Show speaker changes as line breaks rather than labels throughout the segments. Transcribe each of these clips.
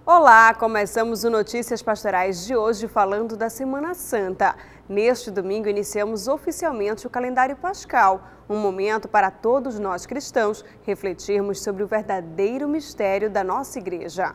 Olá, começamos o Notícias Pastorais de hoje falando da Semana Santa. Neste domingo iniciamos oficialmente o calendário pascal, um momento para todos nós cristãos refletirmos sobre o verdadeiro mistério da nossa igreja.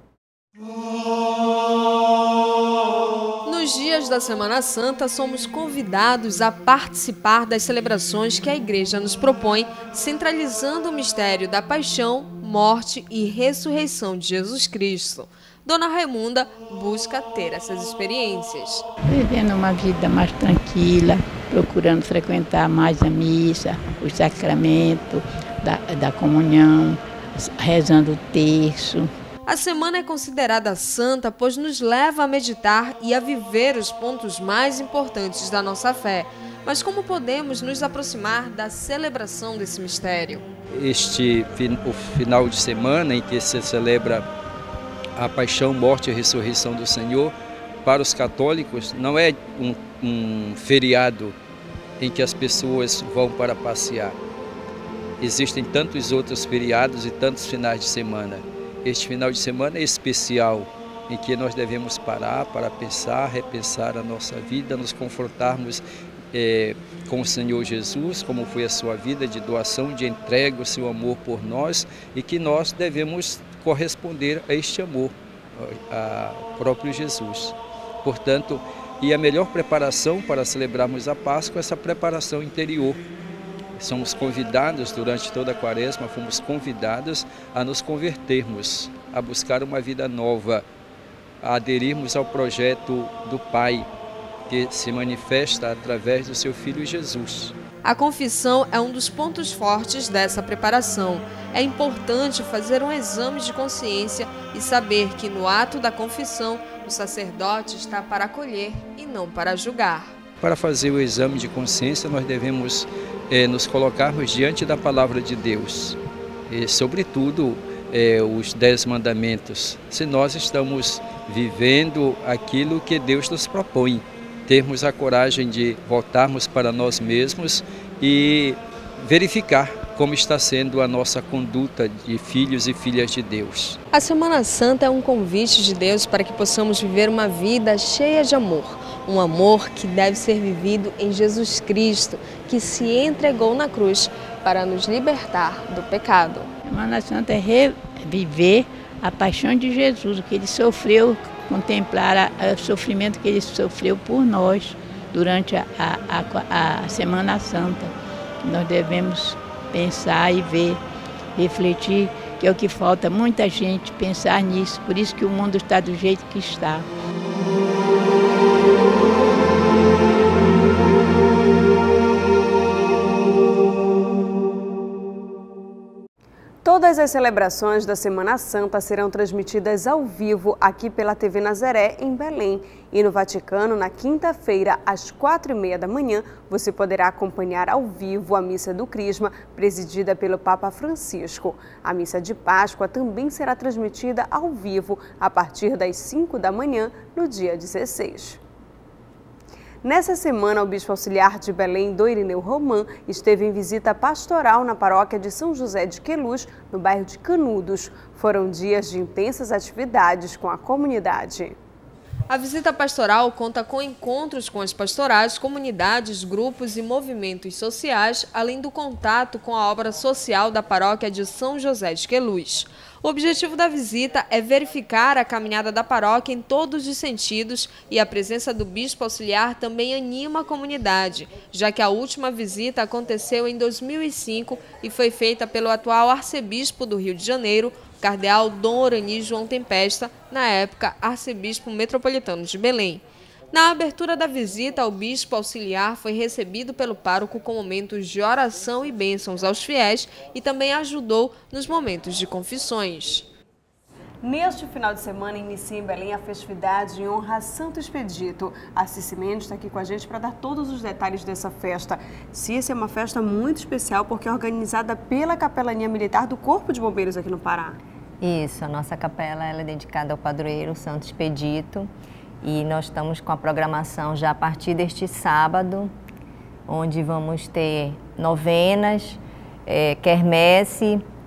Nos dias da Semana Santa, somos convidados a participar das celebrações que a Igreja nos propõe, centralizando o mistério da paixão, morte e ressurreição de Jesus Cristo. Dona Raimunda busca ter essas experiências.
Vivendo uma vida mais tranquila, procurando frequentar mais a missa, o sacramento da comunhão, rezando o terço.
A semana é considerada santa, pois nos leva a meditar e a viver os pontos mais importantes da nossa fé. Mas como podemos nos aproximar da celebração desse mistério?
O final de semana em que se celebra a paixão, morte e ressurreição do Senhor, para os católicos não é um feriado em que as pessoas vão para passear. Existem tantos outros feriados e tantos finais de semana. Este final de semana é especial, em que nós devemos parar para pensar, repensar a nossa vida, nos confrontarmos com o Senhor Jesus, como foi a sua vida de doação, de entrega, o seu amor por nós, e que nós devemos corresponder a este amor, a próprio Jesus. Portanto, e a melhor preparação para celebrarmos a Páscoa é essa preparação interior. Somos convidados, durante toda a quaresma, fomos convidados a nos convertermos, a buscar uma vida nova, a aderirmos ao projeto do Pai, que se manifesta através do seu Filho Jesus.
A confissão é um dos pontos fortes dessa preparação. É importante fazer um exame de consciência e saber que no ato da confissão, o sacerdote está para acolher e não para julgar.
Para fazer o exame de consciência, nós devemos nos colocarmos diante da palavra de Deus, e sobretudo os 10 mandamentos, se nós estamos vivendo aquilo que Deus nos propõe, termos a coragem de voltarmos para nós mesmos e verificar como está sendo a nossa conduta de filhos e filhas de Deus.
A Semana Santa é um convite de Deus para que possamos viver uma vida cheia de amor. Um amor que deve ser vivido em Jesus Cristo, que se entregou na cruz para nos libertar do pecado.
A Semana Santa é reviver a paixão de Jesus, o que ele sofreu, contemplar o sofrimento que ele sofreu por nós durante a Semana Santa. Nós devemos pensar e ver, refletir, que é o que falta muita gente pensar nisso, por isso que o mundo está do jeito que está.
Todas as celebrações da Semana Santa serão transmitidas ao vivo aqui pela TV Nazaré, em Belém. E no Vaticano, na quinta-feira, às 4h30 da manhã, você poderá acompanhar ao vivo a Missa do Crisma, presidida pelo Papa Francisco. A Missa de Páscoa também será transmitida ao vivo, a partir das 5 da manhã, no dia 16. Nessa semana, o bispo auxiliar de Belém, Dom Irineu Román, esteve em visita pastoral na paróquia de São José de Queluz, no bairro de Canudos. Foram dias de intensas atividades com a comunidade.
A visita pastoral conta com encontros com as pastorais, comunidades, grupos e movimentos sociais, além do contato com a obra social da paróquia de São José de Queluz. O objetivo da visita é verificar a caminhada da paróquia em todos os sentidos e a presença do bispo auxiliar também anima a comunidade, já que a última visita aconteceu em 2005 e foi feita pelo atual arcebispo do Rio de Janeiro, cardeal Dom Orani João Tempesta, na época arcebispo metropolitano de Belém. Na abertura da visita, o bispo auxiliar foi recebido pelo pároco com momentos de oração e bênçãos aos fiéis e também ajudou nos momentos de confissões.
Neste final de semana, inicia em Belém a festividade em honra a Santo Expedito. A Cici Mendes está aqui com a gente para dar todos os detalhes dessa festa. Cici, é uma festa muito especial porque é organizada pela Capelania Militar do Corpo de Bombeiros aqui no Pará.
Isso, a nossa capela ela é dedicada ao padroeiro Santo Expedito. E nós estamos com a programação já a partir deste sábado, onde vamos ter novenas, quermesse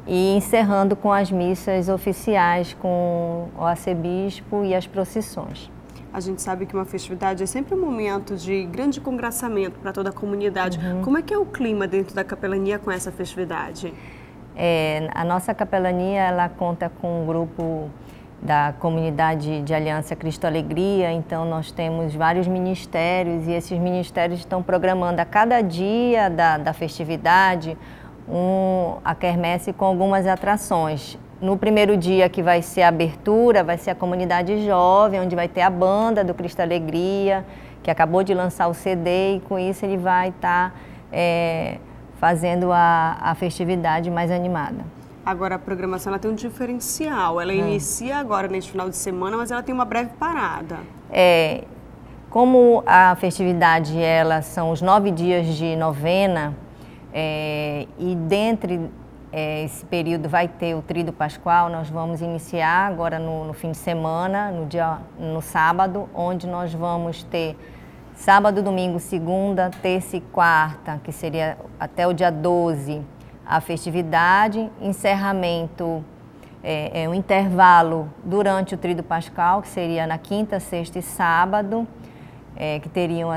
e encerrando com as missas oficiais com o arcebispo e as procissões.
A gente sabe que uma festividade é sempre um momento de grande congraçamento para toda a comunidade. Como é que é o clima dentro da capelania com essa festividade?
A nossa capelania, ela conta com um grupo da comunidade de Aliança Cristo Alegria, então nós temos vários ministérios e esses ministérios estão programando a cada dia da festividade a quermesse com algumas atrações. No primeiro dia, que vai ser a abertura, vai ser a comunidade jovem, onde vai ter a banda do Cristo Alegria, que acabou de lançar o CD, e com isso ele vai estar fazendo a festividade mais animada.
Agora, a programação ela tem um diferencial. Ela inicia agora neste final de semana, mas ela tem uma breve parada.
Como a festividade são os 9 dias de novena, e dentre esse período vai ter o Tríduo Pascual, nós vamos iniciar agora no fim de semana, no sábado, onde nós vamos ter sábado, domingo, segunda, terça e quarta, que seria até o dia 12, a festividade, encerramento, um intervalo durante o Tríduo Pascual, que seria na quinta, sexta e sábado, que teriam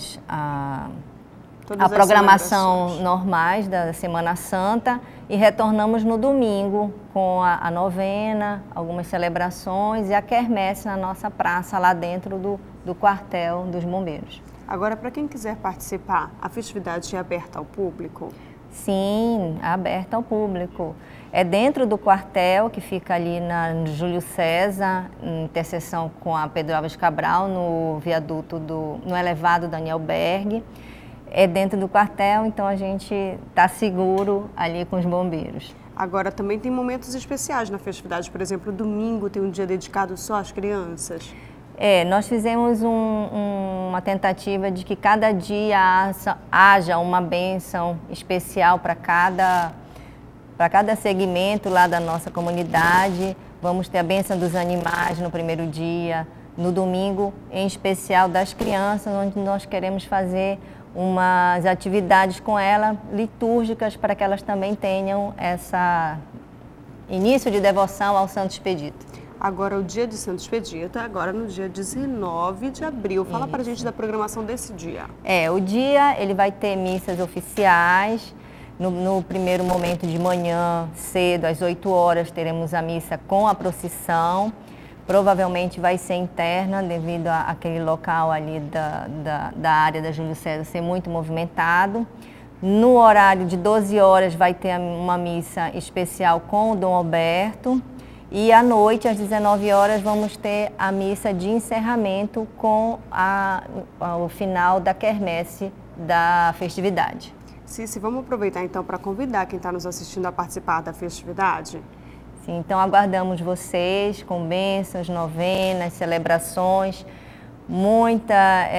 a programação normais da Semana Santa, e retornamos no domingo com a novena, algumas celebrações e a quermesse na nossa praça lá dentro do quartel dos bombeiros.
Agora, para quem quiser participar, a festividade é aberta ao público?
Sim, aberta ao público. É dentro do quartel, que fica ali no Júlio César, em interseção com a Pedro Álvares Cabral, no viaduto no elevado Daniel Berg. É dentro do quartel, então a gente está seguro ali com os bombeiros.
Agora, também tem momentos especiais na festividade. Por exemplo, domingo tem um dia dedicado só às crianças.
Nós fizemos uma tentativa de que cada dia haja uma bênção especial para cada segmento lá da nossa comunidade. Vamos ter a bênção dos animais no primeiro dia, no domingo, em especial das crianças, onde nós queremos fazer umas atividades com ela, litúrgicas, para que elas também tenham esse início de devoção ao Santo Expedito.
Agora, o dia de Santo Expedito é agora no dia 19 de abril. Fala pra gente da programação desse dia.
O dia ele vai ter missas oficiais. No primeiro momento de manhã, cedo, às 8 horas, teremos a missa com a procissão. Provavelmente vai ser interna, devido àquele local ali da área da Júlio César ser muito movimentado. No horário de 12 horas vai ter uma missa especial com o Dom Alberto. E à noite, às 19 horas, vamos ter a missa de encerramento com o final da quermesse da festividade.
Cici, vamos aproveitar então para convidar quem está nos assistindo a participar da festividade?
Sim, então aguardamos vocês com bênçãos, novenas, celebrações, muita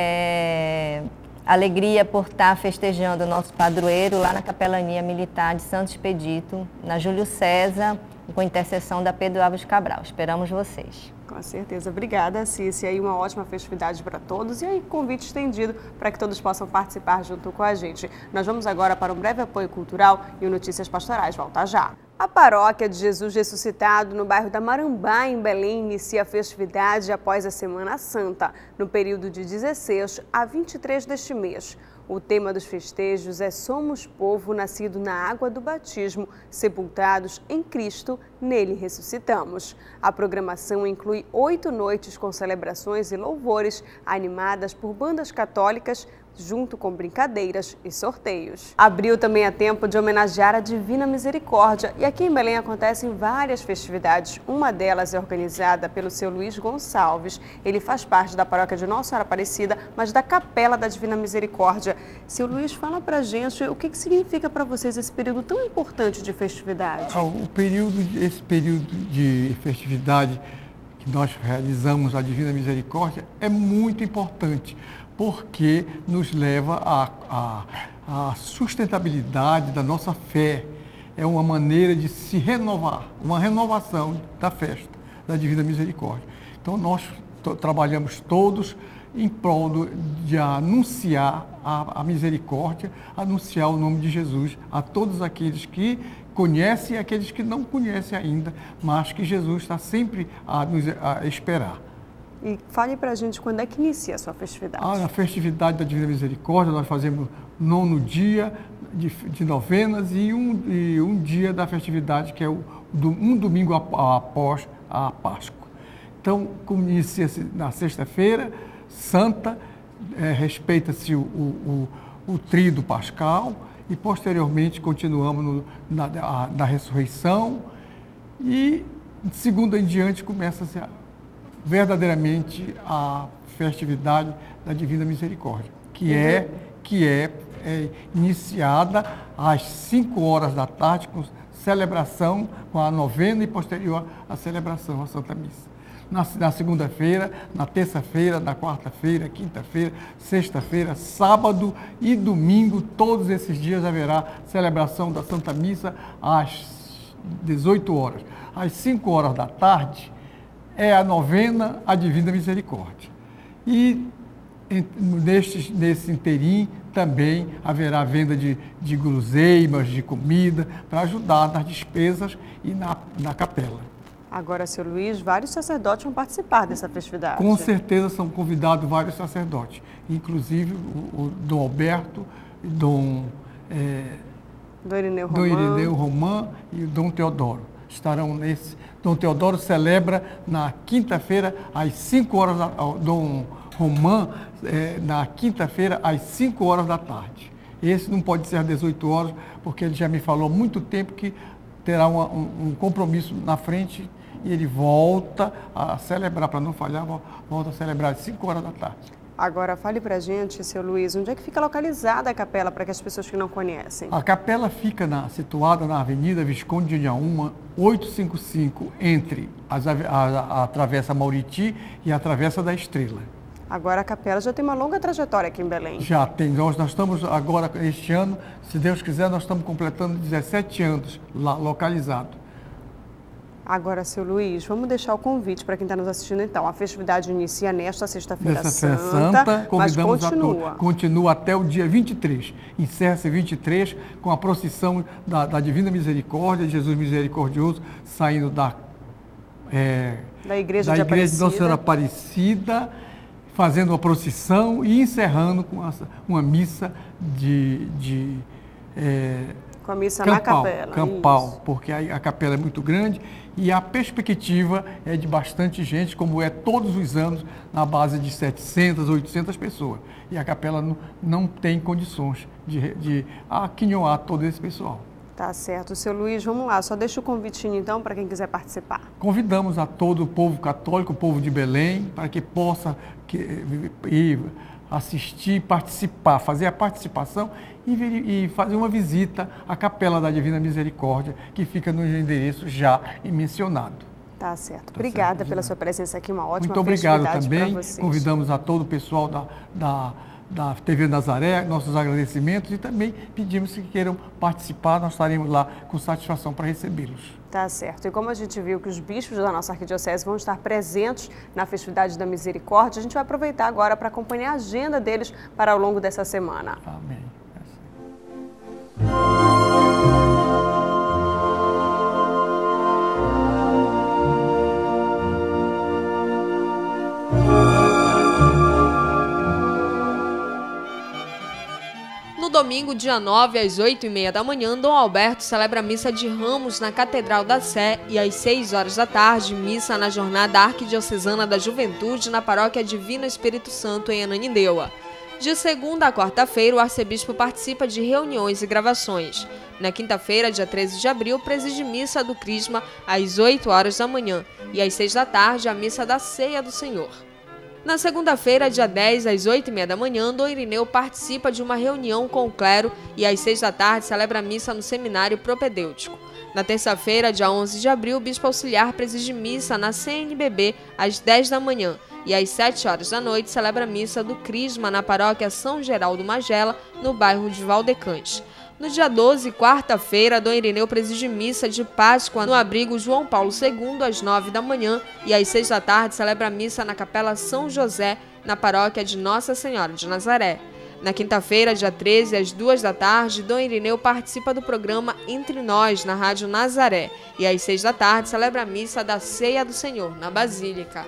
alegria por estar festejando o nosso padroeiro lá na Capelania Militar de Santo Expedito, na Júlio César, com intercessão da Pedro Álvares Cabral. Esperamos vocês.
Com certeza. Obrigada, Cici. Aí uma ótima festividade para todos e aí convite estendido para que todos possam participar junto com a gente. Nós vamos agora para um breve apoio cultural e o Notícias Pastorais. Volta já. A Paróquia de Jesus Ressuscitado, no bairro da Marambá, em Belém, inicia a festividade após a Semana Santa, no período de 16 a 23 deste mês. O tema dos festejos é Somos povo nascido na água do batismo, sepultados em Cristo, nele ressuscitamos. A programação inclui 8 noites com celebrações e louvores, animadas por bandas católicas, junto com brincadeiras e sorteios. Abril também é tempo de homenagear a Divina Misericórdia e aqui em Belém acontecem várias festividades. Uma delas é organizada pelo seu Luiz Gonçalves. Ele faz parte da paróquia de Nossa Senhora Aparecida, mas da Capela da Divina Misericórdia. Seu Luiz, fala pra gente o que significa para vocês esse período tão importante de festividade.
Esse período de festividade que nós realizamos a Divina Misericórdia é muito importante, porque nos leva à sustentabilidade da nossa fé. É uma maneira de se renovar, uma renovação da festa da Divina Misericórdia. Então nós trabalhamos todos em prol de anunciar a misericórdia, anunciar o nome de Jesus a todos aqueles que conhecem e aqueles que não conhecem ainda, mas que Jesus está sempre a nos esperar.
E fale para a gente quando é que inicia a sua festividade.
Na festividade da Divina Misericórdia, nós fazemos 9º dia de novenas e um dia da festividade, que é um domingo após a Páscoa. Então, como inicia-se na sexta-feira santa, respeita-se o tríduo pascal e, posteriormente, continuamos na ressurreição e, de segunda em diante, começa-se verdadeiramente a festividade da Divina Misericórdia, que é iniciada às 5 horas da tarde, com celebração, com a novena e posterior à celebração, à Santa Missa. Na segunda-feira, na terça-feira, na quarta-feira, quinta-feira, sexta-feira, sábado e domingo, todos esses dias haverá celebração da Santa Missa às 18 horas. Às 5 horas da tarde é a novena à Divina Misericórdia. E nesse interim também haverá venda de guloseimas, de comida, para ajudar nas despesas e na capela.
Agora, seu Luiz, vários sacerdotes vão participar dessa festividade.
Com certeza são convidados vários sacerdotes, inclusive o Dom Alberto, Dom Irineu Romã e o Dom Teodoro. Estarão nesse. Dom Teodoro celebra na quinta-feira, às 5 horas, Dom Romã, na quinta-feira, às 5 horas da tarde. Esse não pode ser às 18 horas, porque ele já me falou há muito tempo que terá um compromisso na frente e ele volta a celebrar, para não falhar, volta a celebrar às 5 horas da tarde.
Agora, fale para a gente, seu Luiz, onde é que fica localizada a capela, para que as pessoas que não conhecem?
A capela fica situada na Avenida Visconde de Inhaúma, 855, entre a Travessa Mauriti e a Travessa da Estrela.
Agora a capela já tem uma longa trajetória aqui em Belém.
Já tem. Nós estamos agora, este ano, se Deus quiser, nós estamos completando 17 anos lá localizado.
Agora, seu Luiz, vamos deixar o convite para quem está nos assistindo então. A festividade inicia nesta sexta-feira santa, mas continua.
Continua até o dia 23. Encerra-se 23 com a procissão da Divina Misericórdia, de Jesus Misericordioso, saindo da
igreja de
Nossa Senhora Aparecida, fazendo uma procissão e encerrando com uma missa
com a missa
campal,
na capela.
Campal,
isso.
Porque a capela é muito grande e a perspectiva é de bastante gente, como é todos os anos, na base de 700, 800 pessoas. E a capela não tem condições de aquinhoar todo esse pessoal.
Tá certo. Seu Luiz, vamos lá. Só deixa o convitinho, então, para quem quiser participar.
Convidamos a todo o povo católico, o povo de Belém, para que possa ir assistir, participar, fazer a participação e fazer uma visita à Capela da Divina Misericórdia, que fica no endereço já mencionado.
Tá certo. Obrigada pela sua presença aqui, uma ótima
Muito obrigado
festividade
também.
para vocês.
Convidamos a todo o pessoal da TV Nazaré, nossos agradecimentos, e também pedimos que queiram participar, nós estaremos lá com satisfação para recebê-los.
Tá certo. E como a gente viu que os bispos da nossa arquidiocese vão estar presentes na festividade da Misericórdia, a gente vai aproveitar agora para acompanhar a agenda deles para ao longo dessa semana.
Amém.
No domingo, dia 9, às 8h30 da manhã, Dom Alberto celebra a missa de Ramos na Catedral da Sé e às 6 horas da tarde, missa na Jornada Arquidiocesana da Juventude na Paróquia Divino Espírito Santo em Ananindeua. De segunda a quarta-feira, o arcebispo participa de reuniões e gravações. Na quinta-feira, dia 13 de abril, preside missa do Crisma às 8 horas da manhã e às 6 da tarde, a missa da Ceia do Senhor. Na segunda-feira, dia 10, às 8h30 da manhã, Dom Irineu participa de uma reunião com o clero e às 6 da tarde celebra a missa no seminário propedêutico. Na terça-feira, dia 11 de abril, o bispo auxiliar preside missa na CNBB às 10 da manhã e às 7 horas da noite celebra a missa do Crisma na paróquia São Geraldo Magela, no bairro de Valdecães. No dia 12, quarta-feira, Dom Irineu preside missa de Páscoa no abrigo João Paulo II às 9 da manhã e às 6 da tarde celebra a missa na Capela São José, na paróquia de Nossa Senhora de Nazaré. Na quinta-feira, dia 13, às 2 da tarde, Dom Irineu participa do programa Entre Nós, na Rádio Nazaré. E às 6 da tarde, celebra a missa da Ceia do Senhor, na Basílica.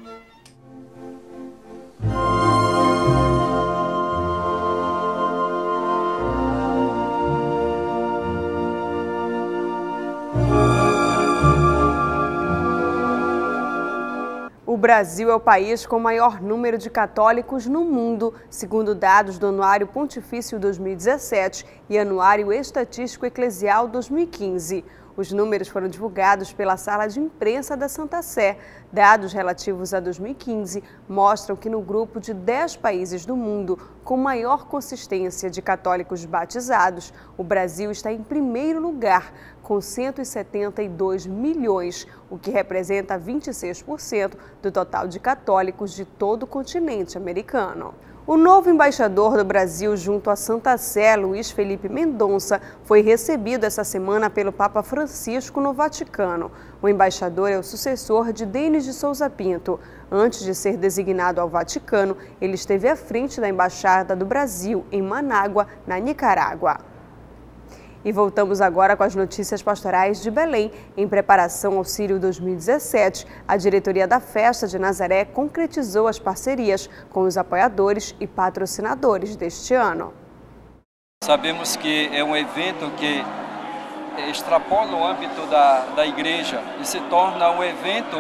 O Brasil é o país com o maior número de católicos no mundo, segundo dados do Anuário Pontifício 2017 e Anuário Estatístico Eclesial 2015. Os números foram divulgados pela Sala de Imprensa da Santa Sé. Dados relativos a 2015 mostram que no grupo de 10 países do mundo com maior consistência de católicos batizados, o Brasil está em primeiro lugar, com 172 milhões, o que representa 26% do total de católicos de todo o continente americano. O novo embaixador do Brasil junto à Santa Sé, Luiz Felipe Mendonça, foi recebido essa semana pelo Papa Francisco no Vaticano. O embaixador é o sucessor de Denis de Souza Pinto. Antes de ser designado ao Vaticano, ele esteve à frente da Embaixada do Brasil em Manágua, na Nicarágua. E voltamos agora com as notícias pastorais de Belém. Em preparação ao Sírio 2017, a diretoria da Festa de Nazaré concretizou as parcerias com os apoiadores e patrocinadores deste ano.
Sabemos que é um evento que extrapola o âmbito da igreja e se torna um evento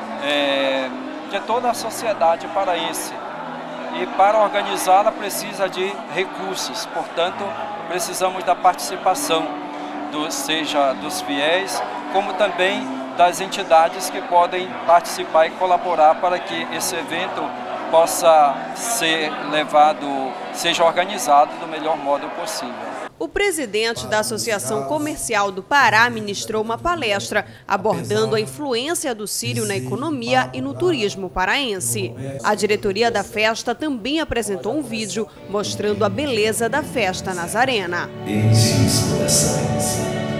de toda a sociedade paraense. E para organizá-la precisa de recursos, portanto, precisamos da participação, seja dos fiéis, como também das entidades que podem participar e colaborar para que esse evento possa ser seja organizado do melhor modo possível.
O presidente da Associação Comercial do Pará ministrou uma palestra abordando a influência do Sírio na economia e no turismo paraense. A diretoria da festa também apresentou um vídeo mostrando a beleza da festa nazarena.
Enche os corações.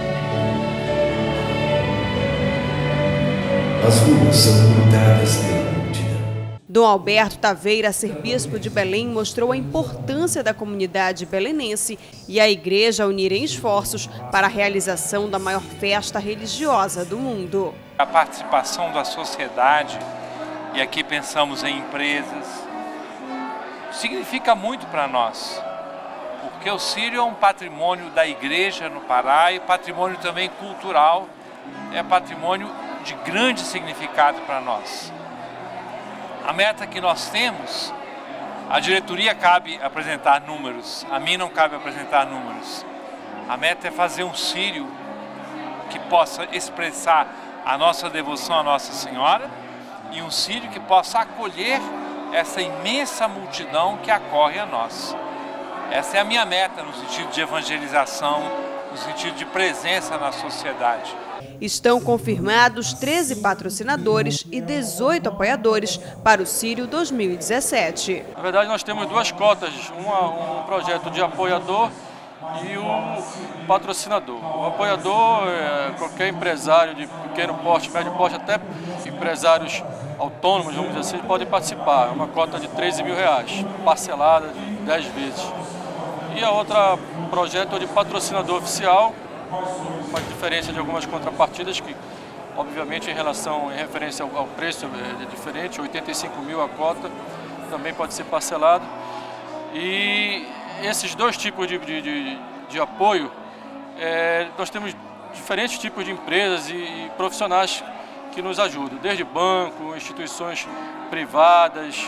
As ruas são inundadas pela multidão.
Dom Alberto Taveira, arcebispo de Belém, mostrou a importância da comunidade belenense e a igreja unirem esforços para a realização da maior festa religiosa do mundo.
A participação da sociedade, e aqui pensamos em empresas, significa muito para nós, porque o Sírio é um patrimônio da igreja no Pará e patrimônio também cultural, é patrimônio de grande significado para nós. A meta que nós temos, a diretoria cabe apresentar números, a mim não cabe apresentar números. A meta é fazer um Sírio que possa expressar a nossa devoção à Nossa Senhora e um Sírio que possa acolher essa imensa multidão que acorre a nós. Essa é a minha meta no sentido de evangelização, no sentido de presença na sociedade.
Estão confirmados 13 patrocinadores e 18 apoiadores para o Sírio 2017.
Na verdade, nós temos duas cotas, um projeto de apoiador e o patrocinador. O apoiador é qualquer empresário de pequeno porte, médio porte, até empresários autônomos, vamos dizer assim, podem participar. É uma cota de R$13 mil, parcelada de 10 vezes. E a outra projeto de patrocinador oficial, uma diferença de algumas contrapartidas que, obviamente, em referência ao preço é diferente, 85 mil a cota, também pode ser parcelado. E esses dois tipos de apoio, nós temos diferentes tipos de empresas e profissionais que nos ajudam, desde banco, instituições privadas.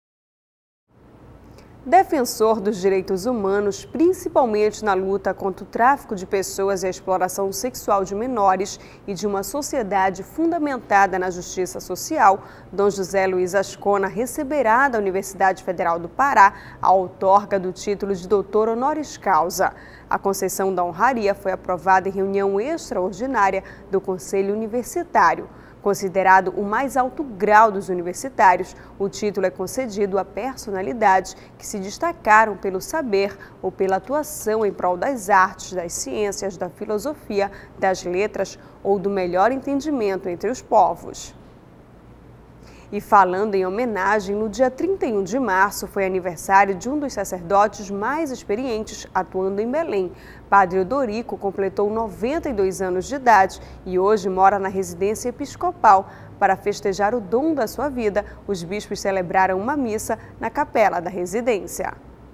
Defensor dos direitos humanos, principalmente na luta contra o tráfico de pessoas e a exploração sexual de menores e de uma sociedade fundamentada na justiça social, Dom José Luiz Ascona receberá da Universidade Federal do Pará a outorga do título de doutor honoris causa. A concessão da honraria foi aprovada em reunião extraordinária do Conselho Universitário. Considerado o mais alto grau dos universitários, o título é concedido a personalidades que se destacaram pelo saber ou pela atuação em prol das artes, das ciências, da filosofia, das letras ou do melhor entendimento entre os povos. E falando em homenagem, no dia 31 de março foi aniversário de um dos sacerdotes mais experientes atuando em Belém. Padre Odorico completou 92 anos de idade e hoje mora na residência episcopal. Para festejar o dom da sua vida, os bispos celebraram uma missa na capela da residência.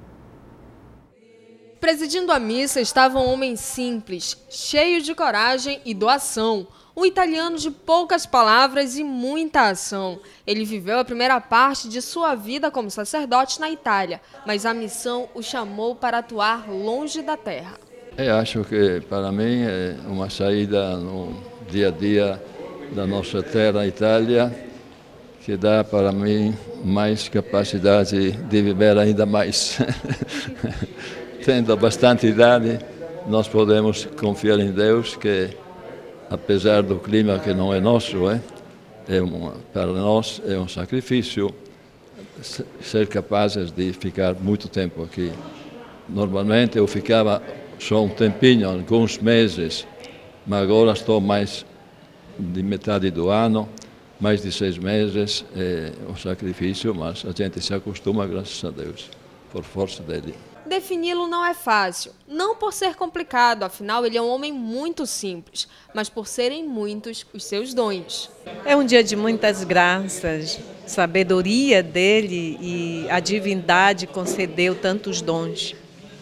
Presidindo a missa estava um homem simples, cheio de coragem e doação. Um italiano de poucas palavras e muita ação. Ele viveu a primeira parte de sua vida como sacerdote na Itália, mas a missão o chamou para atuar longe da terra.
Eu acho que para mim é uma saída no dia a dia da nossa terra, Itália, que dá para mim mais capacidade de viver ainda mais. Tendo bastante idade, nós podemos confiar em Deus que, apesar do clima que não é nosso, para nós é um sacrifício ser capazes de ficar muito tempo aqui. Normalmente eu ficava só um tempinho, alguns meses, mas agora estou mais de metade do ano, mais de 6 meses, é um sacrifício, mas a gente se acostuma, graças a Deus, por força dele.
Defini-lo não é fácil, não por ser complicado, afinal ele é um homem muito simples, mas por serem muitos os seus dons.
É um dia de muitas graças, sabedoria dele e a divindade concedeu tantos dons.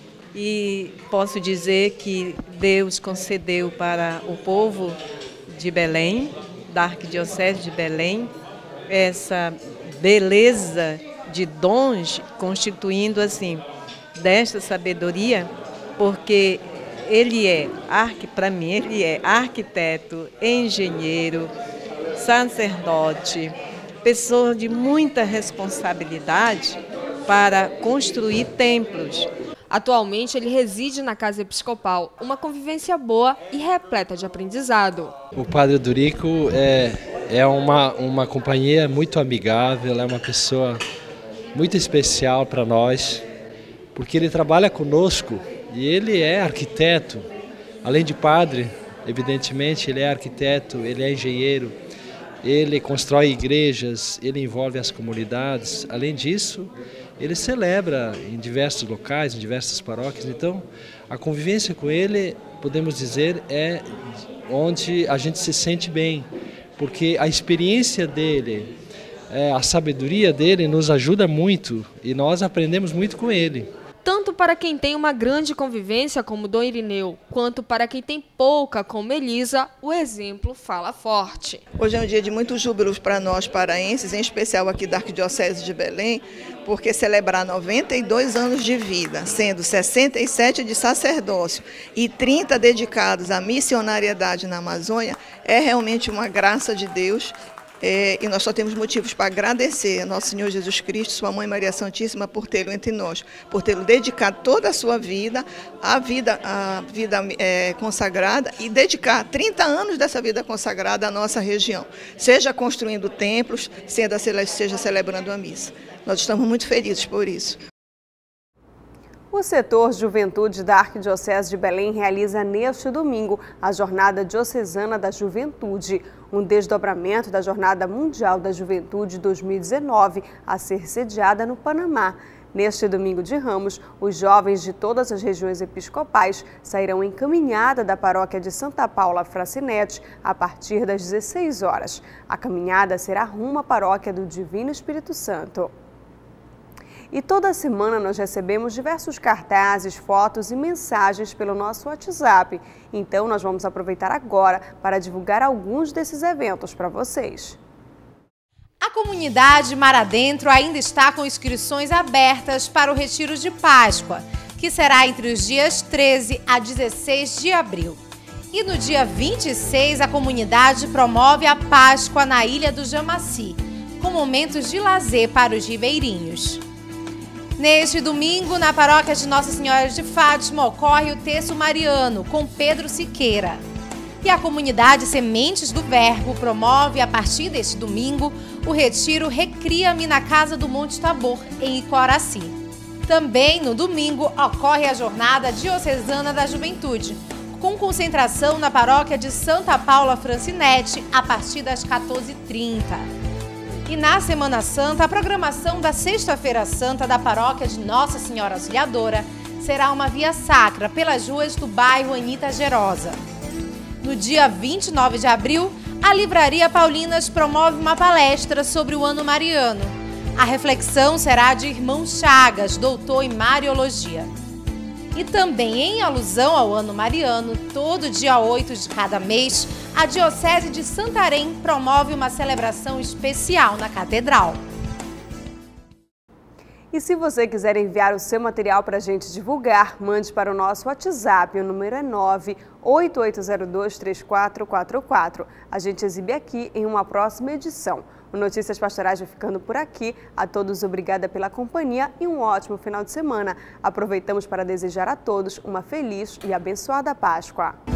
E posso dizer que Deus concedeu para o povo de Belém, da Arquidiocese de Belém, essa beleza de dons, constituindo assim, desta sabedoria, porque ele é, para mim, ele é arquiteto, engenheiro, sacerdote, pessoa de muita responsabilidade para construir templos.
Atualmente ele reside na Casa Episcopal, uma convivência boa e repleta de aprendizado.
O Padre Odorico é uma companhia muito amigável, é uma pessoa muito especial para nós, porque ele trabalha conosco e ele é arquiteto, além de padre, evidentemente ele é arquiteto, ele é engenheiro, ele constrói igrejas, ele envolve as comunidades, além disso, ele celebra em diversos locais, em diversas paróquias, então a convivência com ele, podemos dizer, é onde a gente se sente bem, porque a experiência dele, a sabedoria dele nos ajuda muito e nós aprendemos muito com ele.
Tanto para quem tem uma grande convivência como Dom Irineu, quanto para quem tem pouca como Elisa, o exemplo fala forte.
Hoje é um dia de muitos júbilos para nós paraenses, em especial aqui da Arquidiocese de Belém, porque celebrar 92 anos de vida, sendo 67 de sacerdócio e 30 dedicados à missionariedade na Amazônia, é realmente uma graça de Deus. E nós só temos motivos para agradecer a Nosso Senhor Jesus Cristo, Sua Mãe Maria Santíssima, por tê-lo entre nós, por tê-lo dedicado toda a sua vida, à vida consagrada e dedicar 30 anos dessa vida consagrada à nossa região, seja construindo templos, seja celebrando a missa. Nós estamos muito felizes por isso.
O setor Juventude da Arquidiocese de Belém realiza neste domingo a Jornada Diocesana da Juventude, um desdobramento da Jornada Mundial da Juventude 2019, a ser sediada no Panamá. Neste domingo de Ramos, os jovens de todas as regiões episcopais sairão em caminhada da paróquia de Santa Paula Fracinete a partir das 16 horas. A caminhada será rumo à paróquia do Divino Espírito Santo. E toda semana nós recebemos diversos cartazes, fotos e mensagens pelo nosso WhatsApp. Então nós vamos aproveitar agora para divulgar alguns desses eventos para vocês.
A comunidade Mar Adentro ainda está com inscrições abertas para o Retiro de Páscoa, que será entre os dias 13 a 16 de abril. E no dia 26, a comunidade promove a Páscoa na Ilha do Jamaci, com momentos de lazer para os ribeirinhos. Neste domingo, na paróquia de Nossa Senhora de Fátima, ocorre o Terço Mariano, com Pedro Siqueira. E a comunidade Sementes do Verbo promove, a partir deste domingo, o retiro Recria-me na Casa do Monte Tabor, em Icoraci. Também no domingo ocorre a Jornada Diocesana da Juventude, com concentração na paróquia de Santa Paula Fracinete, a partir das 14h30. E na Semana Santa, a programação da Sexta-feira Santa da Paróquia de Nossa Senhora Auxiliadora será uma via sacra pelas ruas do bairro Anita Gerosa. No dia 29 de abril, a Livraria Paulinas promove uma palestra sobre o Ano Mariano. A reflexão será de Irmão Chagas, doutor em Mariologia. E também em alusão ao Ano Mariano, todo dia 8 de cada mês, a Diocese de Santarém promove uma celebração especial na Catedral.
E se você quiser enviar o seu material para a gente divulgar, mande para o nosso WhatsApp, o número é 988023444. A gente exibe aqui em uma próxima edição. O Notícias Pastorais vai ficando por aqui. A todos obrigada pela companhia e um ótimo final de semana. Aproveitamos para desejar a todos uma feliz e abençoada Páscoa.